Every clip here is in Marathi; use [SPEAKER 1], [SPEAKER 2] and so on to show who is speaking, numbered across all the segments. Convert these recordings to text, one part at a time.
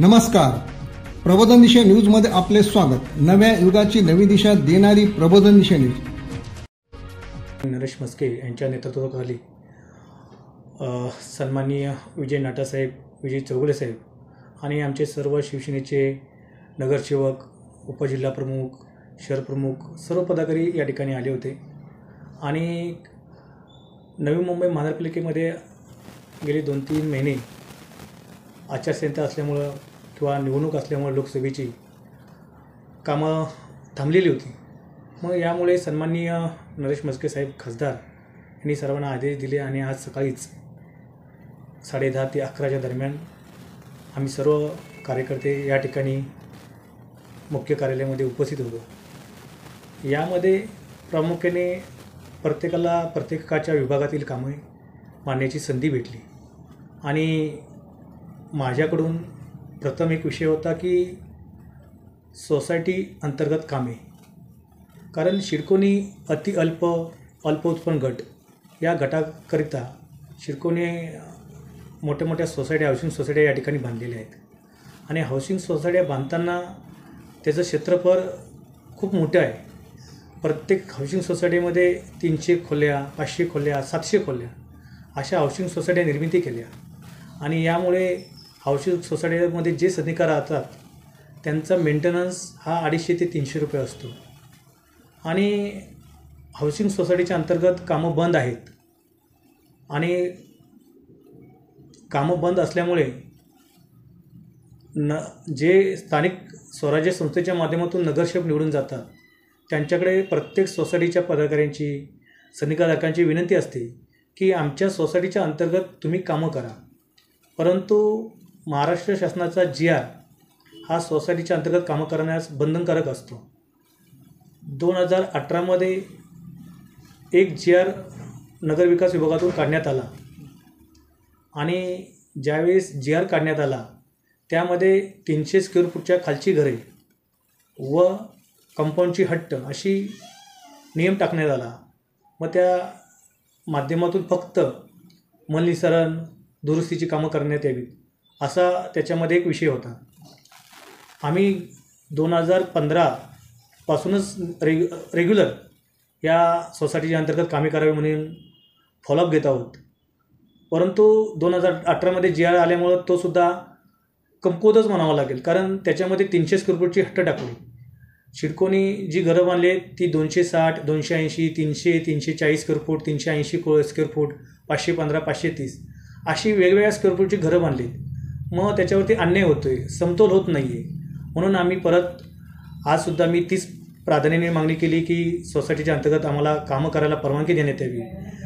[SPEAKER 1] नमस्कार. प्रबोधन दिशा न्यूजमध्ये आपले स्वागत. नव्या युगाची नवी दिशा देणारी प्रबोधन दिशा न्यूज.
[SPEAKER 2] नरेश म्हस्के यांच्या नेतृत्वाखाली सन्माननीय विजय नाटासाहेब, विजय चौगुले साहेब आणि आमचे सर्व शिवसेनेचे नगरसेवक, उपजिल्हाप्रमुख, शहरप्रमुख, सर्व पदाधिकारी या ठिकाणी आले होते. आणि नवी मुंबई महानगरपालिकेमध्ये गेले 2-3 महिने आचारसंहिता असल्यामुळं किंवा निवडणूक असल्यामुळे लोकसभेची कामं थांबलेली होती. मग यामुळे सन्माननीय नरेश म्हस्के साहेब खासदार यांनी सर्वांना आदेश दिले आणि आज सकाळीच 10:30 ते 11च्या दरम्यान आम्ही सर्व कार्यकर्ते या ठिकाणी मुख्य कार्यालयामध्ये उपस्थित होतो. यामध्ये प्रामुख्याने प्रत्येकाच्या विभागातील कामे मांडण्याची संधी भेटली. आणि माझ्याकडून प्रथम एक विषय होता की सोसायटी अंतर्गत कामे, कारण शिडकोनी अल्प उत्पन्न गट या गटाकरिता शिडकोने मोठ्या सोसायट्या, हाऊसिंग सोसायट्या या ठिकाणी बांधलेल्या आहेत. आणि हाऊसिंग सोसायट्या बांधताना त्याचं क्षेत्रफळ खूप मोठं आहे. प्रत्येक हाऊसिंग सोसायटीमध्ये 300 खोल्या, 500 खोल्या, 700 खोल्या अशा हाऊसिंग सोसायट्या निर्मिती केल्या. आणि यामुळे हाऊसिंग सोसायटीमध्ये जे सदनिका राहतात त्यांचा मेंटेनन्स हा 250 ते 300 रुपये असतो. आणि हाऊसिंग सोसायटीच्या अंतर्गत कामं बंद आहेत. आणि कामं बंद असल्यामुळे जे स्थानिक स्वराज्य संस्थेच्या माध्यमातून नगरसेवक निवडून जातात त्यांच्याकडे प्रत्येक सोसायटीच्या पदाधिकाऱ्यांची, सदनिकाधारकांची विनंती असते की आमच्या सोसायटीच्या अंतर्गत तुम्ही कामं करा. परंतु महाराष्ट्र शासनाचा GR हा सोसायटीच्या अंतर्गत कामं करण्यास बंधनकारक असतो. 2018मध्ये एक GR नगरविकास विभागातून काढण्यात आला. आणि ज्यावेळेस GR काढण्यात आला त्यामध्ये 300 स्क्वेअर फूटच्या खालची घरे व कंपाऊंडची हट्ट अशी नियम टाकण्यात आला. मग त्या माध्यमातून फक्त मलनिःसरण, दुरुस्तीची कामं करण्यात यावीत असा त्याच्यामध्ये एक विषय होता. आम्ही 2015 पासूनच रेग्युलर या सोसायटीच्या अंतर्गत कामे करावी म्हणून फॉलोअप घेत आहोत. परंतु 2018मध्ये GR आल्यामुळं तो सुद्धा कमकुवतच म्हणावा लागेल, कारण त्याच्यामध्ये 300 स्क्वेअर फूटची हट्ट टाकली. शिडकोनी जी घरं बांधली ती 260, 280, 300, 340 स्क्वेअर फूट, 380 स्क्वेअर फूट, 515, 530 अशी वेगवेगळ्या स्क्वेअर फूटची घरं बांधली. मग त्याच्यावरती अन्याय होतो आहे, समतोल होत नाही आहे. म्हणून आम्ही परत आजसुद्धा मी तीच प्राधान्याने मागणी केली की सोसायटीच्या अंतर्गत आम्हाला कामं करायला परवानगी देण्यात यावी.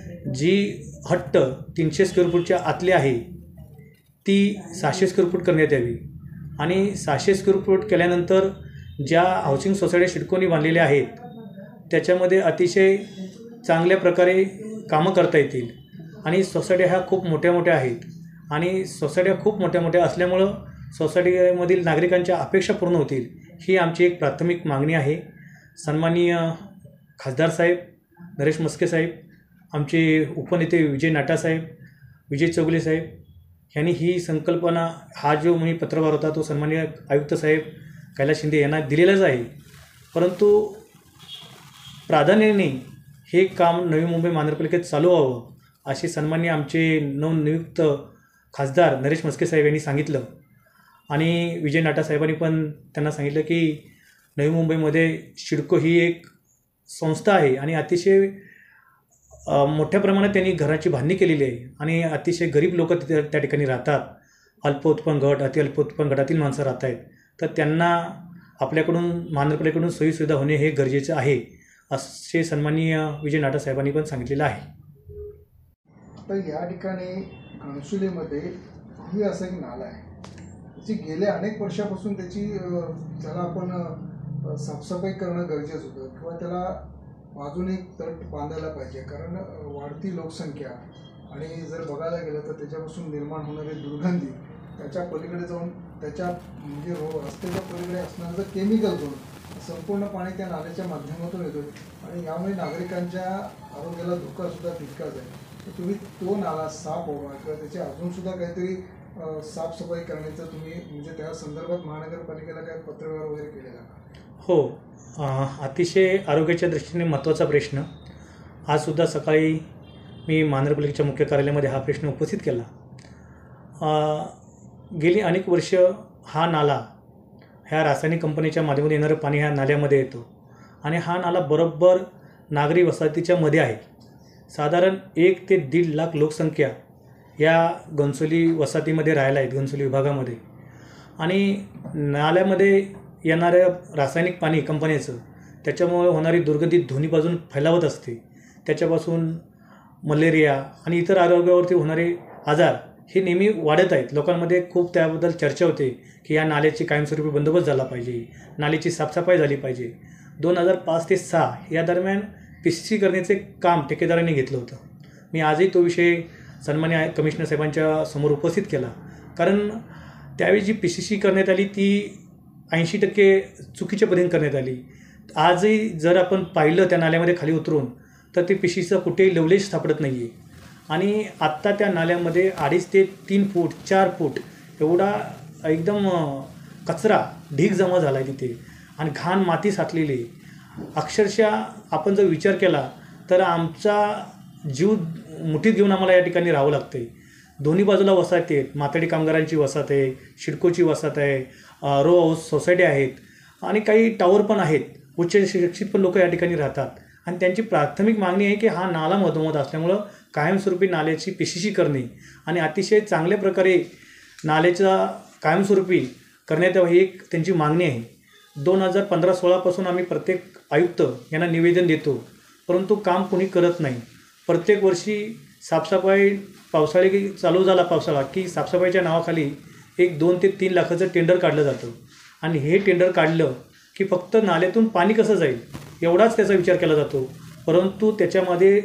[SPEAKER 2] जी हट्ट 300 स्क्वेअर फूटच्या आतली आहे ती 600 स्क्वेअर फूट करण्यात यावी. आणि 600 स्क्वेअर फूट केल्यानंतर ज्या हाऊसिंग सोसायट्या शिडकोनी बांधलेल्या आहेत त्याच्यामध्ये अतिशय चांगल्या प्रकारे कामं करता येतील. आणि सोसायट्या ह्या खूप मोठ्या आहेत. आणि सोसायट्या खूप मोठ्या असल्यामुळं सोसायटीमधील नागरिकांच्या अपेक्षा पूर्ण होतील ही आमची एक प्राथमिक मागणी आहे. सन्माननीय खासदार साहेब नरेश म्हस्के साहेब, आमचे उपनेते विजय नाटासाहेब, विजय चौगुले साहेब यांनी ही संकल्पना, हा जो मी पत्रव्यवहार होता तो सन्माननीय आयुक्त साहेब कैलास शिंदे यांना दिलेलाच आहे. परंतु प्राधान्याने हे काम नवी मुंबई महानगरपालिकेत चालू व्हावं असे सन्माननीय आमचे नवनियुक्त खासदार नरेश म्हस्के साहेब यांनी सांगितलं. आणि विजय नाटा साहेबांनी पण त्यांना सांगितलं की नवी मुंबईमध्ये शिडको ही एक संस्था आहे आणि अतिशय मोठ्या प्रमाणात त्यांनी घराची बांधणी केलेली आहे. आणि अतिशय गरीब लोक त्या ठिकाणी राहतात. अल्प उत्पन्न गट, अल्प उत्पन्न गटातील माणसं राहत आहेत. तर त्यांना आपल्याकडून महानगरपालिकेकडून सोयीसुविधा होणे हे गरजेचं आहे असे सन्माननीय विजय नाटा साहेबांनी पण सांगितलेलं आहे.
[SPEAKER 1] आता या ठिकाणी घणसोलीमध्ये ही असा एक नाला आहे, त्याची गेल्या अनेक वर्षापासून त्याची त्याला आपण साफसफाई करणं गरजेचं होतं किंवा त्याला बाजूने तट बांधायला पाहिजे. कारण वाढती लोकसंख्या आणि जर बघायला गेलं तर त्याच्यापासून निर्माण होणारी दुर्गंधी, त्याच्या पलीकडे जाऊन त्याच्या म्हणजे रस्त्याच्या पलीकडे असणारं जर केमिकल झोन संपूर्ण पाणी त्या नाल्याच्या माध्यमातून येतो आणि यामुळे नागरिकांच्या आरोग्याला धोकासुद्धा तितकाच आहे. तर तुम्ही तो नाला साफ व्हावा किंवा त्याचे अजूनसुद्धा काहीतरी साफसफाई करण्याचं तुम्ही म्हणजे त्या संदर्भात महानगरपालिकेला काय पत्रव्यवहार वगैरे केलेला का?
[SPEAKER 2] हो, अतिशय आरोग्याच्या दृष्टीने महत्त्वाचा प्रश्न. आजसुद्धा सकाळी मी महानगरपालिकेच्या मुख्य कार्यालयामध्ये हा प्रश्न उपस्थित केला. गेली अनेक वर्ष हा नाला ह्या रासायनिक कंपनीच्या माध्यमातून येणारं पाणी ह्या नाल्यामध्ये येतो आणि हा नाला बरोबर नागरी वसाहतीच्या मध्ये आहे. साधारण 1 ते 1.5 लाख लोकसंख्या या घनसोली वसाहतीमध्ये राहायला आहेत, घनसोली विभागामध्ये. आणि नाल्यामध्ये येणाऱ्या रासायनिक पाणी कंपनीचं त्याच्यामुळे होणारी दुर्गंधी दोन्ही बाजून फैलावत असते. त्याच्यापासून मलेरिया आणि इतर आरोग्यावरती होणारे आजार हे नेहमी वाढत आहेत. लोकांमध्ये खूप त्याबद्दल चर्चा होते की या नाल्याची कायमस्वरूपी बंदोबस्त झाला पाहिजे, नाल्याची साफसफाई झाली पाहिजे. 2005 ते 6 या दरम्यान PCC करण्याचे काम ठेकेदारांनी घेतलं होतं. मी आजही तो विषय सन्मान्य कमिशनर साहेबांच्या समोर उपस्थित केला. कारण त्यावेळी जी PCC करण्यात आली ती 80% चुकीच्या पद्धतीने करण्यात आली. आजही जर आपण पाहिलं त्या नाल्यामध्ये खाली उतरून तर ते PCCचा कुठेही लवलेश सापडत नाही आहे. आणि आत्ता त्या नाल्यामध्ये 2.5 ते 3 फूट 4 फूट एवढा एकदम कचरा ढीग जमा झाला आहे तिथे आणि घाण माती साचलेली आहे. अक्षरशः आपण जर विचार केला तर आमचा जीव मुठीत घेऊन आम्हाला या ठिकाणी राहावं लागतं आहे. दोन्ही बाजूला वसाहती आहेत. माथाडी कामगारांची वसाहत आहे, शिडकोची वसाहत आहे, रो हाऊस सोसायटी आहेत आणि काही टावर पण आहेत. उच्च शिक्षित पण लोक या ठिकाणी राहतात आणि त्यांची प्राथमिक मागणी आहे की हा नाला मधोमध असल्यामुळं कायमस्वरूपी नाल्याची PCC करणे आणि अतिशय चांगल्या प्रकारे नाल्याचा कायमस्वरूपी करण्यात यावं ही एक त्यांची मागणी आहे. 2015-16 पासून आम्ही प्रत्येक आयुक्त यांना निवेदन देतो, परंतु काम कोणी करत नाही. प्रत्येक वर्षी साफसफाई पावसाळी चालू झाला पावसाळा की साफसफाईच्या नावाखाली 2 ते 3 लाखाचं टेंडर काढलं जातं आणि हे टेंडर काढलं की फक्त नाल्यातून पाणी कसं जाईल एवढाच त्याचा विचार केला जातो. परंतु त्याच्यामध्ये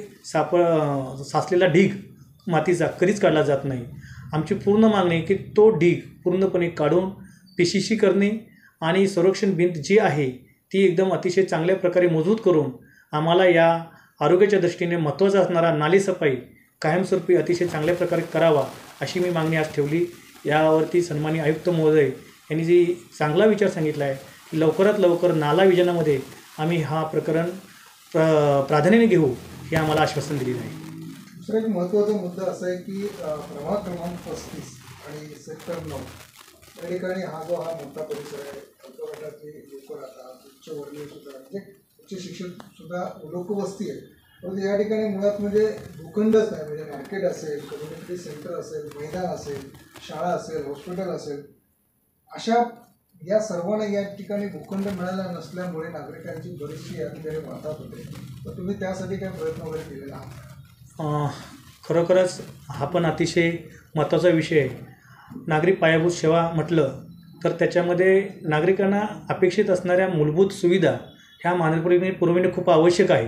[SPEAKER 2] साचलेला ढीग मातीचा कधीच काढला जात नाही. आमची पूर्ण मागणी आहे की तो ढीग पूर्णपणे काढून PCC करणे आणि संरक्षण भिंत जी आहे ती एकदम अतिशय चांगल्या प्रकारे मजबूत करून आम्हाला या आरोग्याच्या दृष्टीने महत्त्वाचा असणारा नालीसफाई कायमस्वरूपी अतिशय चांगल्या प्रकारे करावा अशी मी मागणी आज ठेवली. यावरती सन्माननीय आयुक्त महोदय यांनी जी चांगला विचार सांगितला आहे की लवकरात लवकर नाला विजनामध्ये आम्ही हा प्रकरण प्राधान्याने घेऊ हे आम्हाला आश्वासन दिलेलं आहे.
[SPEAKER 1] दुसरा एक महत्त्वाचा मुद्दा असा आहे की प्रभाग क्रमांक 35 आणि सेक्टर 9 या ठिकाणी हा मोठा परिसर आहे. गटातले लोक राहतात, उच्चवर्णीय सुद्धा म्हणजे उच्च शिक्षित सुद्धा लोकवस्ती आहे. परंतु या ठिकाणी मुळात म्हणजे भूखंडच नाही. म्हणजे मार्केट असेल, कम्युनिटी सेंटर असेल, मैदान असेल, शाळा असेल, हॉस्पिटल असेल, अशा या सर्वांना या ठिकाणी भूखंड मिळाला नसल्यामुळे नागरिकांची बरीचशी या ठिकाणी वाहतात होते. तर तुम्ही त्यासाठी काय प्रयत्न वगैरे केलेला आहात?
[SPEAKER 2] खरोखरच हा पण अतिशय महत्त्वाचा विषय आहे. नागरिक पायाभूत सेवा म्हटलं तर त्याच्यामध्ये नागरिकांना अपेक्षित असणाऱ्या मूलभूत सुविधा ह्या महानगरपालिकेने पुरविणे खूप आवश्यक आहे.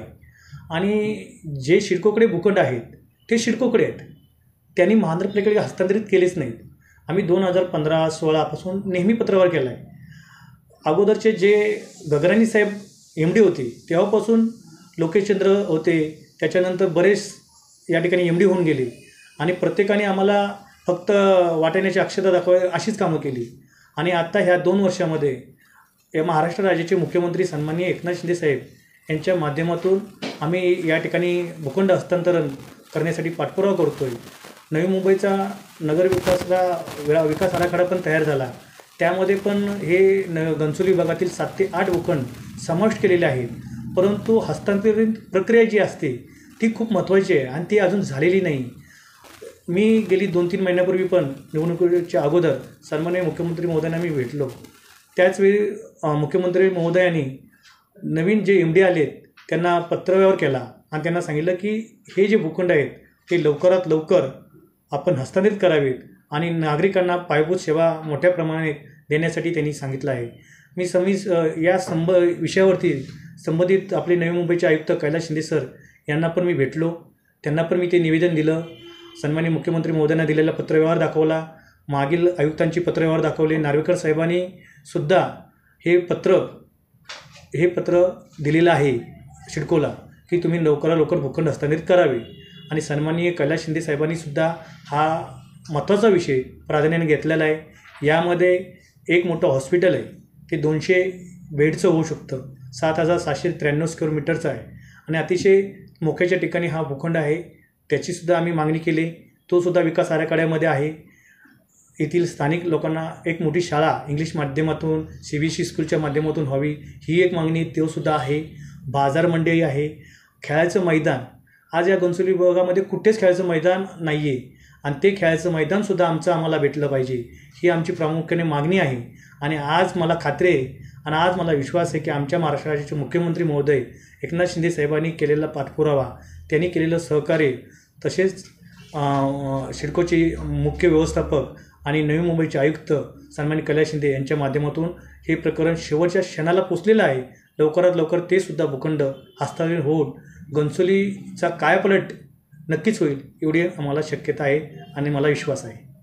[SPEAKER 2] आणि जे शिडकोकडे भूखंड आहेत ते शिडकोकडे आहेत, त्यांनी महानगरपालिकेकडे हस्तांतरित केलेच नाहीत. आम्ही 2015-16 पासून नेहमी पत्रव्यवहार केला आहे. अगोदरचे जे गगराणी साहेब MD होते तेव्हापासून लोकेशचंद्र होते, त्याच्यानंतर बरेच या ठिकाणी MD होऊन गेले आणि प्रत्येकाने आम्हाला फक्त वाटाण्याची अक्षता दाखवावी अशीच कामं केली. आणि आत्ता ह्या 2 वर्षामध्ये या महाराष्ट्र राज्याचे मुख्यमंत्री सन्माननीय एकनाथ शिंदे साहेब यांच्या माध्यमातून आम्ही या ठिकाणी भूखंड हस्तांतरण करण्यासाठी पाठपुरावा करतो आहे. नवी मुंबईचा नगर विकास आराखडा पण तयार झाला. त्यामध्ये पण हे घनसोली विभागातील 7 ते 8 भूखंड समाविष्ट केलेले आहेत. परंतु हस्तांतरित प्रक्रिया जी असते ती खूप महत्त्वाची आहे आणि ती अजून झालेली नाही. मी गेली 2-3 महिन्यापूर्वी पण निवडणुकीच्या अगोदर सन्माननीय मुख्यमंत्री महोदयांना मी भेटलो. त्याचवेळी मुख्यमंत्री महोदयांनी नवीन जे MD आलेत त्यांना पत्रव्यवहार केला आणि त्यांना सांगितलं की हे जे भूखंड आहेत ते लवकरात लवकर आपण हस्तांतरित करावेत आणि नागरिकांना पायाभूत सेवा मोठ्या प्रमाणात देण्यासाठी त्यांनी सांगितलं आहे. मी या विषयावरती संबंधित आपले नवी मुंबईचे आयुक्त कैलास शिंदे सर यांना पण मी भेटलो. त्यांना पण मी ते निवेदन दिलं. सन्माननीय मुख्यमंत्री महोदयांना दिलेला पत्रव्यवहार दाखवला, मागील आयुक्तांची पत्रव्यवहार दाखवले. नार्वेकर साहेबांनी सुद्धा हे पत्र दिलेलं आहे सिडकोला की तुम्ही लवकरात लवकर भूखंड हस्तांतरित करावे आणि सन्माननीय कैलास शिंदे साहेबांनी सुद्धा हा महत्त्वाचा विषय प्राधान्याने घेतलेला आहे. यामध्ये एक मोठं हॉस्पिटल आहे, ते 200 बेडचं होऊ शकतं, 7,793 स्क्वेअर मीटरचं आहे आणि अतिशय मोक्याच्या ठिकाणी हा भूखंड आहे. त्याचीसुद्धा आम्ही मागणी केली, तोसुद्धा विकास आराखड्यामध्ये आहे. येथील स्थानिक लोकांना एक मोठी शाळा इंग्लिश माध्यमातून CBSE स्कूलच्या माध्यमातून व्हावी, ही एक मागणी तोसुद्धा आहे. बाजार मंडई आहे, खेळायचं मैदान. आज या घणसोली विभागामध्ये कुठेच खेळायचं मैदान नाही आहे आणि ते खेळायचं मैदानसुद्धा आम्हाला भेटलं पाहिजे, ही आमची प्रामुख्याने मागणी आहे. आणि आज मला खात्री आहे आणि आज मला विश्वास आहे की आमच्या महाराष्ट्र राज्याचे मुख्यमंत्री महोदय एकनाथ शिंदे साहेबांनी केलेला पाठपुरावा, त्यांनी केलेलं सहकार्य, तसेच सिडकोचे मुख्य व्यवस्थापक आणि नवी मुंबईचे आयुक्त सन्माननीय कैलास शिंदे यांच्या माध्यमातून हे प्रकरण शेवटच्या क्षणाला पोचलेलं आहे. लवकरात लवकर ते सुद्धा भूखंड हस्तांतरित होऊन घणसोलीचा कायापालट नक्कीच होईल, एवढी आम्हाला शक्यता आहे आणि मला विश्वास आहे.